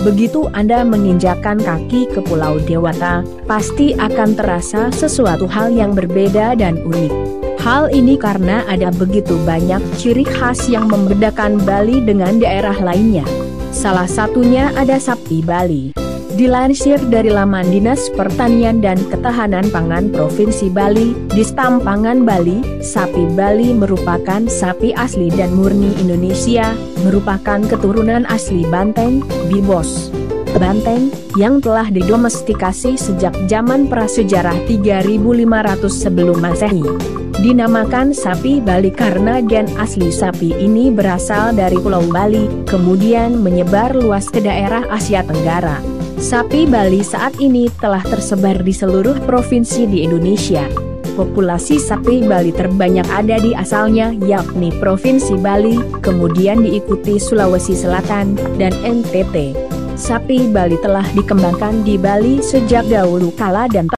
Begitu Anda menginjakkan kaki ke Pulau Dewata, pasti akan terasa sesuatu hal yang berbeda dan unik. Hal ini karena ada begitu banyak ciri khas yang membedakan Bali dengan daerah lainnya. Salah satunya ada sapi Bali. Dilansir dari laman Dinas Pertanian dan Ketahanan Pangan Provinsi Bali, di Stampangan Bali, sapi Bali merupakan sapi asli dan murni Indonesia, merupakan keturunan asli Banteng, Bibos, Banteng, yang telah didomestikasi sejak zaman prasejarah 3500 sebelum Masehi. Dinamakan sapi Bali karena gen asli sapi ini berasal dari Pulau Bali, kemudian menyebar luas ke daerah Asia Tenggara. Sapi Bali saat ini telah tersebar di seluruh provinsi di Indonesia. Populasi sapi Bali terbanyak ada di asalnya yakni Provinsi Bali, kemudian diikuti Sulawesi Selatan, dan NTT. Sapi Bali telah dikembangkan di Bali sejak dahulu kala dan